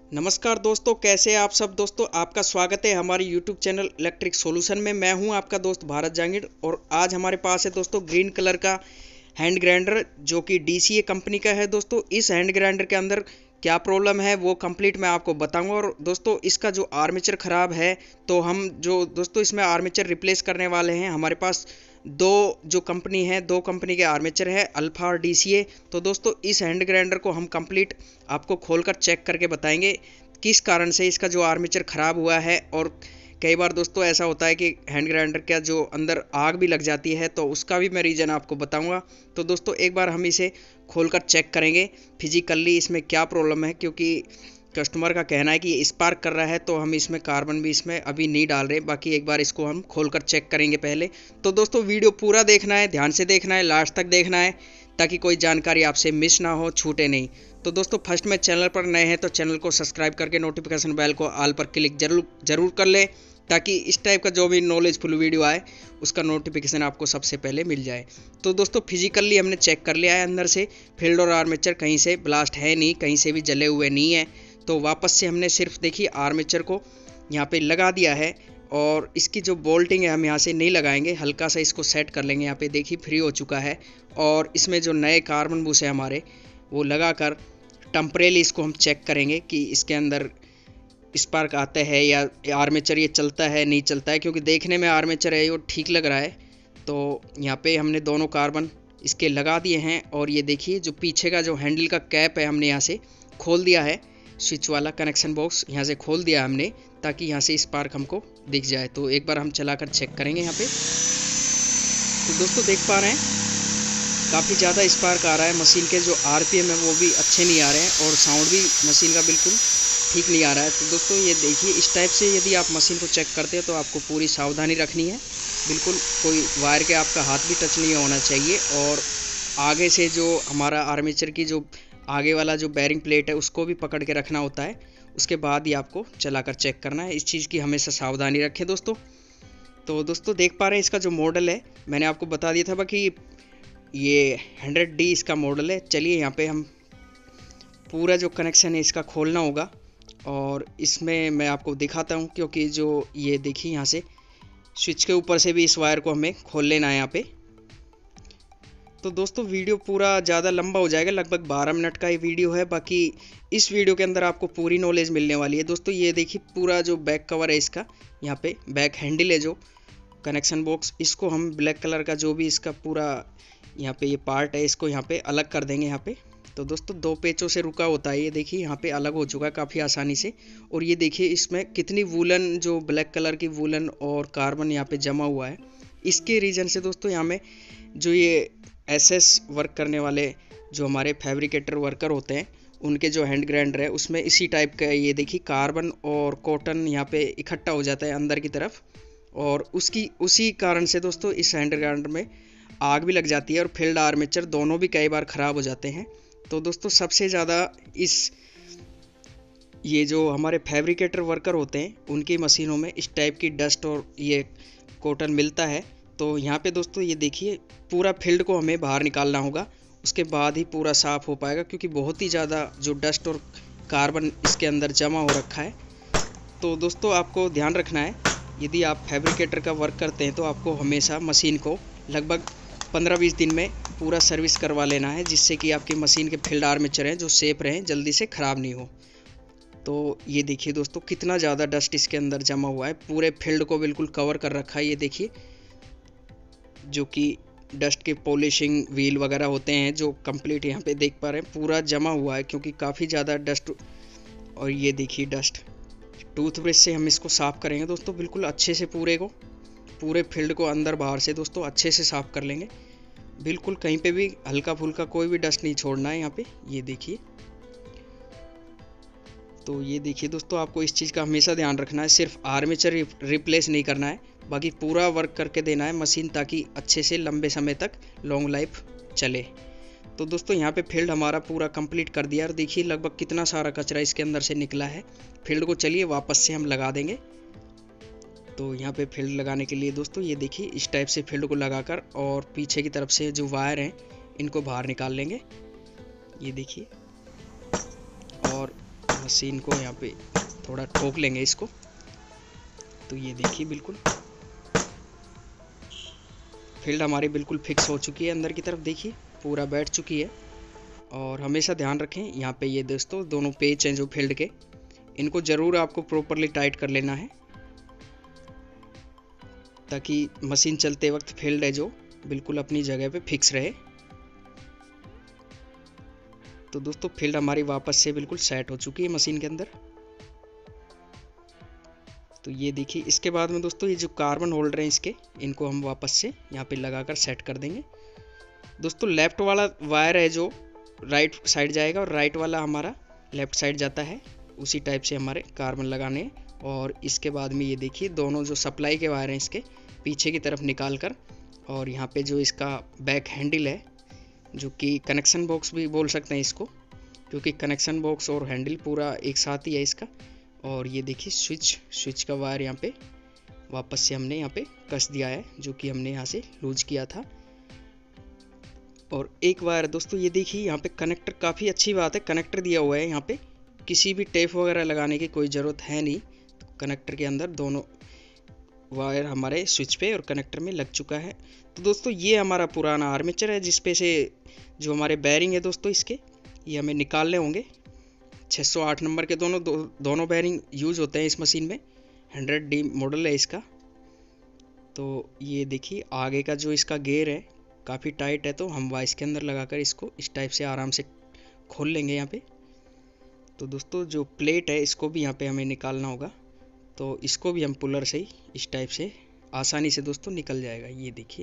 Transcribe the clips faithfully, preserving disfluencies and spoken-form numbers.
नमस्कार दोस्तों, कैसे हैं आप सब। दोस्तों आपका स्वागत है हमारे यूट्यूब चैनल इलेक्ट्रिक सॉल्यूशन में। मैं हूं आपका दोस्त भारत जहांगीर और आज हमारे पास है दोस्तों ग्रीन कलर का हैंड ग्राइंडर जो कि डी सी ए कंपनी का है। दोस्तों इस हैंड ग्राइंडर के अंदर क्या प्रॉब्लम है वो कंप्लीट मैं आपको बताऊंगा। और दोस्तों इसका जो आर्मेचर ख़राब है तो हम जो दोस्तों इसमें आर्मेचर रिप्लेस करने वाले हैं। हमारे पास दो जो कंपनी है दो कंपनी के आर्मेचर है, अल्फा और डी सी ए। तो दोस्तों इस हैंड ग्राइंडर को हम कंप्लीट आपको खोलकर चेक करके बताएंगे किस कारण से इसका जो आर्मेचर ख़राब हुआ है। और कई बार दोस्तों ऐसा होता है कि हैंड ग्राइंडर का जो अंदर आग भी लग जाती है, तो उसका भी मैं रीज़न आपको बताऊंगा। तो दोस्तों एक बार हम इसे खोलकर चेक करेंगे फिजिकली इसमें क्या प्रॉब्लम है, क्योंकि कस्टमर का कहना है कि ये स्पार्क कर रहा है, तो हम इसमें कार्बन भी इसमें अभी नहीं डाल रहे। बाकी एक बार इसको हम खोलकर चेक करेंगे पहले। तो दोस्तों वीडियो पूरा देखना है, ध्यान से देखना है, लास्ट तक देखना है ताकि कोई जानकारी आपसे मिस ना हो, छूटे नहीं। तो दोस्तों फर्स्ट में चैनल पर नए हैं तो चैनल को सब्सक्राइब करके नोटिफिकेशन बेल को ऑल पर क्लिक जरूर जरूर कर लें ताकि इस टाइप का जो भी नॉलेजफुल वीडियो आए उसका नोटिफिकेशन आपको सबसे पहले मिल जाए। तो दोस्तों फिजिकली हमने चेक कर लिया है, अंदर से फील्ड और आर्मेचर कहीं से ब्लास्ट है नहीं, कहीं से भी जले हुए नहीं है। तो वापस से हमने सिर्फ देखिए आर्मेचर को यहाँ पे लगा दिया है और इसकी जो बोल्टिंग है हम यहाँ से नहीं लगाएंगे, हल्का सा इसको सेट कर लेंगे। यहाँ पे देखिए फ्री हो चुका है और इसमें जो नए कार्बन बूस है हमारे वो लगाकर टेम्परेली इसको हम चेक करेंगे कि इसके अंदर स्पार्क आता है या आर्मेचर ये चलता है नहीं चलता है, क्योंकि देखने में आर्मेचर है वो ठीक लग रहा है। तो यहाँ पे हमने दोनों कार्बन इसके लगा दिए हैं और ये देखिए जो पीछे का जो हैंडल का कैप है हमने यहाँ से खोल दिया है, स्विच वाला कनेक्शन बॉक्स यहाँ से खोल दिया हमने ताकि यहाँ से स्पार्क हमको दिख जाए। तो एक बार हम चलाकर चेक करेंगे यहाँ पे। तो दोस्तों देख पा रहे हैं काफ़ी ज़्यादा स्पार्क आ रहा है, मशीन के जो आर पी एम है वो भी अच्छे नहीं आ रहे हैं और साउंड भी मशीन का बिल्कुल ठीक नहीं आ रहा है। तो दोस्तों ये देखिए इस टाइप से यदि आप मशीन को चेक करते हैं तो आपको पूरी सावधानी रखनी है, बिल्कुल कोई वायर के आपका हाथ भी टच नहीं होना चाहिए। और आगे से जो हमारा आर्मेचर की जो आगे वाला जो बैरिंग प्लेट है उसको भी पकड़ के रखना होता है, उसके बाद ही आपको चलाकर चेक करना है। इस चीज़ की हमेशा सावधानी रखें दोस्तों। तो दोस्तों देख पा रहे हैं इसका जो मॉडल है मैंने आपको बता दिया था बाकी ये हंड्रेड डी इसका मॉडल है। चलिए यहाँ पे हम पूरा जो कनेक्शन है इसका खोलना होगा और इसमें मैं आपको दिखाता हूँ, क्योंकि जो ये देखिए यहाँ से स्विच के ऊपर से भी इस वायर को हमें खोल लेना है यहाँ पे। तो दोस्तों वीडियो पूरा ज़्यादा लंबा हो जाएगा, लगभग बारह मिनट का ये वीडियो है। बाकी इस वीडियो के अंदर आपको पूरी नॉलेज मिलने वाली है। दोस्तों ये देखिए पूरा जो बैक कवर है इसका, यहाँ पे बैक हैंडल है जो कनेक्शन बॉक्स, इसको हम ब्लैक कलर का जो भी इसका पूरा यहाँ पे ये पार्ट है इसको यहाँ पे अलग कर देंगे यहाँ पे। तो दोस्तों दो पेचों से रुका होता है, ये देखिए यहाँ पे अलग हो चुका है काफ़ी आसानी से। और ये देखिए इसमें कितनी वूलन जो ब्लैक कलर की वूलन और कार्बन यहाँ पे जमा हुआ है। इसके रीज़न से दोस्तों यहाँ में जो ये एस एस वर्क करने वाले जो हमारे फैब्रिकेटर वर्कर होते हैं उनके जो हैंड ग्राइंडर है उसमें इसी टाइप का ये देखिए कार्बन और कॉटन यहाँ पे इकट्ठा हो जाता है अंदर की तरफ, और उसकी उसी कारण से दोस्तों इस हैंड ग्राइंडर में आग भी लग जाती है और फील्ड आर्मेचर दोनों भी कई बार ख़राब हो जाते हैं। तो दोस्तों सबसे ज़्यादा इस ये जो हमारे फैब्रिकेटर वर्कर होते हैं उनकी मशीनों में इस टाइप की डस्ट और ये कॉटन मिलता है। तो यहाँ पे दोस्तों ये देखिए पूरा फील्ड को हमें बाहर निकालना होगा, उसके बाद ही पूरा साफ़ हो पाएगा, क्योंकि बहुत ही ज़्यादा जो डस्ट और कार्बन इसके अंदर जमा हो रखा है। तो दोस्तों आपको ध्यान रखना है, यदि आप फैब्रिकेटर का वर्क करते हैं तो आपको हमेशा मशीन को लगभग पंद्रह बीस दिन में पूरा सर्विस करवा लेना है, जिससे कि आपकी मशीन के फील्ड आर्मेचर हैं जो सेफ रहें, जल्दी से ख़राब नहीं हो। तो ये देखिए दोस्तों कितना ज़्यादा डस्ट इसके अंदर जमा हुआ है, पूरे फील्ड को बिल्कुल कवर कर रखा है। ये देखिए जो कि डस्ट के पॉलिशिंग व्हील वगैरह होते हैं जो कंप्लीट यहाँ पे देख पा रहे हैं पूरा जमा हुआ है, क्योंकि काफ़ी ज़्यादा डस्ट। और ये देखिए डस्ट टूथब्रश से हम इसको साफ़ करेंगे दोस्तों बिल्कुल अच्छे से, पूरे को पूरे फील्ड को अंदर बाहर से दोस्तों अच्छे से साफ़ कर लेंगे, बिल्कुल कहीं पे भी हल्का फुल्का कोई भी डस्ट नहीं छोड़ना है यहाँ पे। ये देखिए तो ये देखिए दोस्तों आपको इस चीज़ का हमेशा ध्यान रखना है, सिर्फ आर्मेचर रिप्लेस नहीं करना है, बाकी पूरा वर्क करके देना है मशीन ताकि अच्छे से लंबे समय तक लॉन्ग लाइफ चले। तो दोस्तों यहाँ पे फील्ड हमारा पूरा कंप्लीट कर दिया और देखिए लगभग कितना सारा कचरा इसके अंदर से निकला है। फील्ड को चलिए वापस से हम लगा देंगे। तो यहाँ पे फील्ड लगाने के लिए दोस्तों ये देखिए इस टाइप से फील्ड को लगाकर और पीछे की तरफ से जो वायर हैं इनको बाहर निकाल लेंगे। ये देखिए और मशीन को यहाँ पे थोड़ा ठोक लेंगे इसको। तो ये देखिए बिल्कुल फील्ड हमारी बिल्कुल फिक्स हो चुकी है, अंदर की तरफ देखिए पूरा बैठ चुकी है। और हमेशा ध्यान रखें यहाँ पे ये दोस्तों दोनों पेच हैं जो फील्ड के, इनको ज़रूर आपको प्रॉपरली टाइट कर लेना है ताकि मशीन चलते वक्त फील्ड है जो बिल्कुल अपनी जगह पे फिक्स रहे। तो दोस्तों फील्ड हमारी वापस से बिल्कुल सेट हो चुकी है मशीन के अंदर। तो ये देखिए इसके बाद में दोस्तों ये जो कार्बन होल्डर हैं इसके, इनको हम वापस से यहाँ पे लगाकर सेट कर देंगे। दोस्तों लेफ्ट वाला वायर है जो राइट साइड जाएगा और राइट वाला हमारा लेफ्ट साइड जाता है, उसी टाइप से हमारे कार्बन लगाने हैं। और इसके बाद में ये देखिए दोनों जो सप्लाई के वायर हैं इसके पीछे की तरफ निकाल कर, और यहाँ पे जो इसका बैक हैंडल है जो कि कनेक्शन बॉक्स भी बोल सकते हैं इसको, क्योंकि कनेक्शन बॉक्स और हैंडल पूरा एक साथ ही है इसका। और ये देखिए स्विच स्विच का वायर यहाँ पे वापस से हमने यहाँ पे कस दिया है जो कि हमने यहाँ से लूज किया था। और एक वायर दोस्तों ये देखिए यहाँ पे कनेक्टर, काफ़ी अच्छी बात है कनेक्टर दिया हुआ है यहाँ पे, किसी भी टेप वगैरह लगाने की कोई ज़रूरत है नहीं। तो कनेक्टर के अंदर दोनों वायर हमारे स्विच पे और कनेक्टर में लग चुका है। तो दोस्तों ये हमारा पुराना आर्मेचर है जिसपे से जो हमारे बैरिंग है दोस्तों इसके, ये हमें निकालने होंगे। छह सौ आठ नंबर के दोनों दो, दोनों बैरिंग यूज़ होते हैं इस मशीन में, हंड्रेड डी मॉडल है इसका। तो ये देखिए आगे का जो इसका गेयर है काफ़ी टाइट है, तो हम वाइस के अंदर लगाकर इसको इस टाइप से आराम से खोल लेंगे यहाँ पे। तो दोस्तों जो प्लेट है इसको भी यहाँ पे हमें निकालना होगा, तो इसको भी हम पुलर से ही इस टाइप से आसानी से दोस्तों निकल जाएगा। ये देखिए,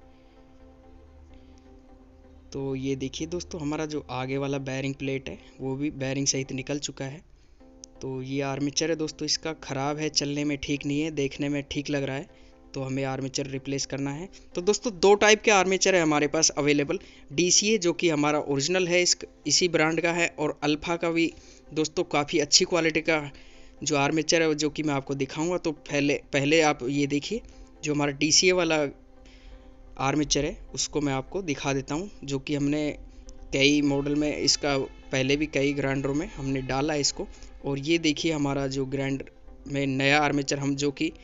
तो ये देखिए दोस्तों हमारा जो आगे वाला बैरिंग प्लेट है वो भी बैरिंग सहित निकल चुका है। तो ये आर्मेचर है दोस्तों इसका ख़राब है, चलने में ठीक नहीं है, देखने में ठीक लग रहा है, तो हमें आर्मेचर रिप्लेस करना है। तो दोस्तों दो टाइप के आर्मेचर है हमारे पास अवेलेबल, डी सी ए जो कि हमारा ओरिजिनल है इस इसी ब्रांड का है, और अल्फ़ा का भी दोस्तों काफ़ी अच्छी क्वालिटी का जो आर्मेचर है जो कि मैं आपको दिखाऊंगा। तो पहले पहले आप ये देखिए जो हमारा डी सी ए वाला आर्मेचर है उसको मैं आपको दिखा देता हूँ, जो कि हमने कई मॉडल में इसका पहले भी कई ग्राइंडरों में हमने डाला है इसको। और ये देखिए हमारा जो ग्राइंडर में नया आर्मेचर हम जो कि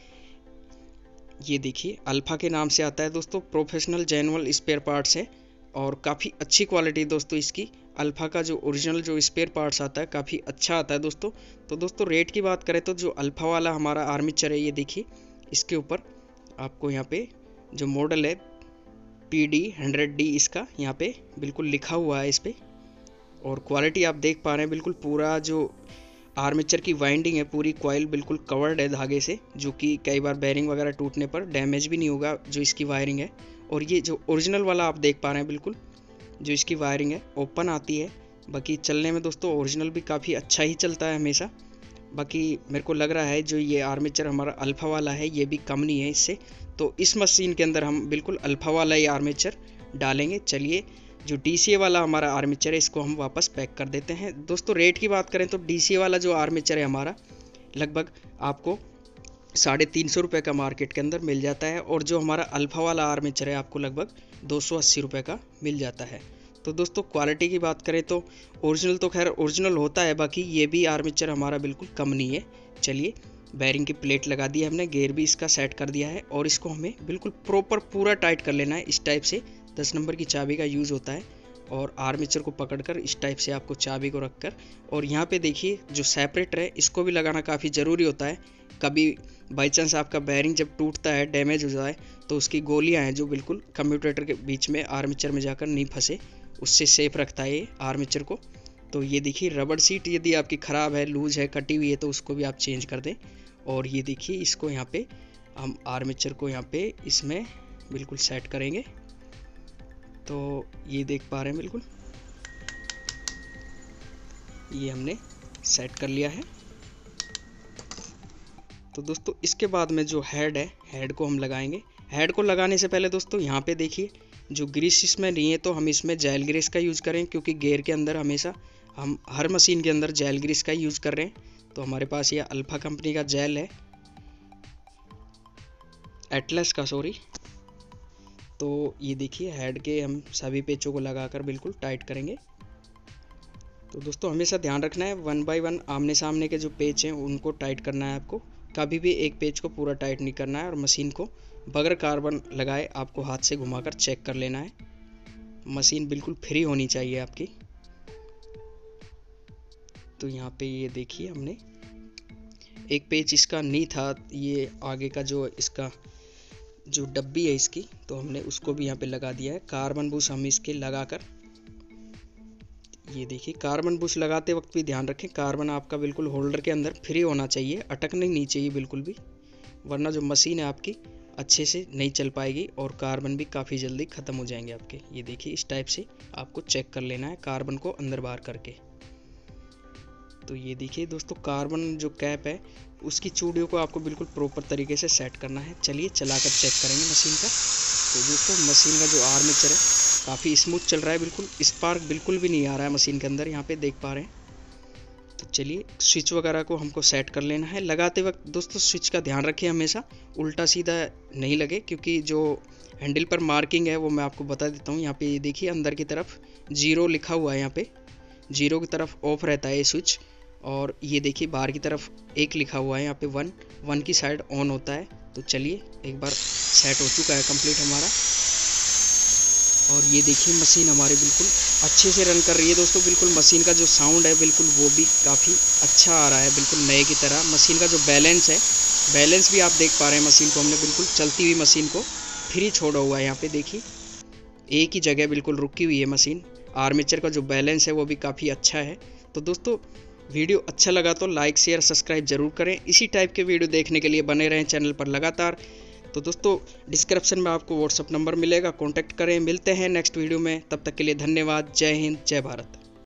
ये देखिए अल्फ़ा के नाम से आता है दोस्तों, प्रोफेशनल जेनुअल स्पेयर पार्ट्स है और काफ़ी अच्छी क्वालिटी दोस्तों इसकी। अल्फ़ा का जो ओरिजिनल जो स्पेयर पार्ट्स आता है काफ़ी अच्छा आता है दोस्तों। तो दोस्तों रेट की बात करें तो जो अल्फ़ा वाला हमारा आर्मेचर है ये देखिए इसके ऊपर आपको यहाँ पे जो मॉडल है पी डी हंड्रेड डी इसका यहाँ पे बिल्कुल लिखा हुआ है इस पर, और क्वालिटी आप देख पा रहे हैं बिल्कुल पूरा जो आर्मेचर की वाइंडिंग है पूरी कॉइल बिल्कुल कवर्ड है धागे से, जो कि कई बार बेरिंग वगैरह टूटने पर डैमेज भी नहीं होगा जो इसकी वायरिंग है। और ये जो ओरिजिनल वाला आप देख पा रहे हैं बिल्कुल जो इसकी वायरिंग है ओपन आती है। बाकी चलने में दोस्तों ओरिजिनल भी काफ़ी अच्छा ही चलता है हमेशा। बाकी मेरे को लग रहा है जो ये आर्मेचर हमारा अल्फ़ा वाला है ये भी कम नहीं है इससे, तो इस मशीन के अंदर हम बिल्कुल अल्फ़ा वाला ही आर्मेचर डालेंगे। चलिए जो डी सी ए वाला हमारा आर्मेचर है इसको हम वापस पैक कर देते हैं। दोस्तों रेट की बात करें तो डी सी ए वाला जो आर्मेचर है हमारा लगभग आपको साढ़े तीन सौ रुपये का मार्केट के अंदर मिल जाता है, और जो हमारा अल्फ़ा वाला आर्मेचर है आपको लगभग दो सौ अस्सी रुपये का मिल जाता है। तो दोस्तों क्वालिटी की बात करें तो ओरिजिनल तो खैर ओरिजिनल होता है, बाकी ये भी आर्मेचर हमारा बिल्कुल कम नहीं है। चलिए बैरिंग की प्लेट लगा दी है हमने, गेयर भी इसका सेट कर दिया है, और इसको हमें बिल्कुल प्रॉपर पूरा टाइट कर लेना है। इस टाइप से दस नंबर की चाबी का यूज़ होता है, और आर्मेचर को पकड़कर इस टाइप से आपको चाबी को रखकर, और यहाँ पे देखिए जो सेपरेटर है इसको भी लगाना काफ़ी ज़रूरी होता है। कभी बाई चांस आपका बैरिंग जब टूटता है डैमेज हो जाए तो उसकी गोलियाँ हैं जो बिल्कुल कम्यूटेटर के बीच में आर्मेचर में जाकर नहीं फंसे, उससे सेफ रखता है ये आर्मेचर को। तो ये देखिए रबड़ सीट यदि आपकी ख़राब है, लूज है, कटी हुई है तो उसको भी आप चेंज कर दें। और ये देखिए इसको यहाँ पे हम आर्मेचर को यहाँ पे इसमें बिल्कुल सेट करेंगे। तो ये देख पा रहे हैं बिल्कुल ये हमने सेट कर लिया है। तो दोस्तों इसके बाद में जो हेड है हेड को हम लगाएंगे। हेड को लगाने से पहले दोस्तों यहाँ पे देखिए जो ग्रीस इसमें नहीं है तो हम इसमें जेल ग्रीस का यूज़ करें, क्योंकि गेयर के अंदर हमेशा हम हर मशीन के अंदर जेल ग्रीस का यूज़ कर रहे हैं। तो हमारे पास ये अल्फ़ा कंपनी का जेल है, एटलस का सॉरी। तो ये देखिए हेड के हम सभी पेचों को लगाकर बिल्कुल टाइट करेंगे। तो दोस्तों हमेशा ध्यान रखना है, वन बाय वन आमने सामने के जो पेच हैं उनको टाइट करना है आपको। कभी भी एक पेच को पूरा टाइट नहीं करना है। और मशीन को बगैर कार्बन लगाए आपको हाथ से घुमाकर चेक कर लेना है। मशीन बिल्कुल फ्री होनी चाहिए आपकी। तो यहाँ पे ये देखिए, हमने एक पेच इसका नहीं था, ये आगे का जो इसका जो डब्बी है इसकी, तो हमने उसको भी यहाँ पे लगा दिया है। कार्बन बुश हम इसके लगाकर, ये देखिए कार्बन बुश लगाते वक्त भी ध्यान रखें कार्बन आपका बिल्कुल होल्डर के अंदर फ्री होना चाहिए, अटकने नहीं चाहिए बिल्कुल भी, वरना जो मशीन है आपकी अच्छे से नहीं चल पाएगी और कार्बन भी काफ़ी जल्दी ख़त्म हो जाएंगे आपके। ये देखिए इस टाइप से आपको चेक कर लेना है कार्बन को अंदर बाहर करके। तो ये देखिए दोस्तों, कार्बन जो कैप है उसकी चूड़ियों को आपको बिल्कुल प्रॉपर तरीके से सेट करना है। चलिए चलाकर चेक करेंगे मशीन का। तो दोस्तों मशीन का जो आर्मेचर है काफ़ी स्मूथ चल रहा है, बिल्कुल स्पार्क बिल्कुल भी नहीं आ रहा है मशीन के अंदर, यहाँ पे देख पा रहे हैं। तो चलिए स्विच वगैरह को हमको सेट कर लेना है। लगाते वक्त दोस्तों स्विच का ध्यान रखें, हमेशा उल्टा सीधा नहीं लगे, क्योंकि जो हैंडल पर मार्किंग है वो मैं आपको बता देता हूँ। यहाँ पे ये देखिए अंदर की तरफ जीरो लिखा हुआ है, यहाँ पे जीरो की तरफ ऑफ रहता है ये स्विच, और ये देखिए बाहर की तरफ एक लिखा हुआ है यहाँ पे वन, वन की साइड ऑन होता है। तो चलिए एक बार सेट हो चुका है कंप्लीट हमारा, और ये देखिए मशीन हमारी बिल्कुल अच्छे से रन कर रही है दोस्तों। बिल्कुल मशीन का जो साउंड है बिल्कुल वो भी काफ़ी अच्छा आ रहा है, बिल्कुल नए की तरह। मशीन का जो बैलेंस है, बैलेंस भी आप देख पा रहे हैं, मशीन को हमने बिल्कुल चलती हुई मशीन को फ्री छोड़ा हुआ है। यहाँ पे देखिए एक ही जगह बिल्कुल रुकी हुई है मशीन। आर्मेचर का जो बैलेंस है वो भी काफ़ी अच्छा है। तो दोस्तों वीडियो अच्छा लगा तो लाइक शेयर सब्सक्राइब जरूर करें। इसी टाइप के वीडियो देखने के लिए बने रहें चैनल पर लगातार। तो दोस्तों डिस्क्रिप्शन में आपको व्हाट्सअप नंबर मिलेगा, कॉन्टैक्ट करें। मिलते हैं नेक्स्ट वीडियो में, तब तक के लिए धन्यवाद। जय हिंद, जय भारत।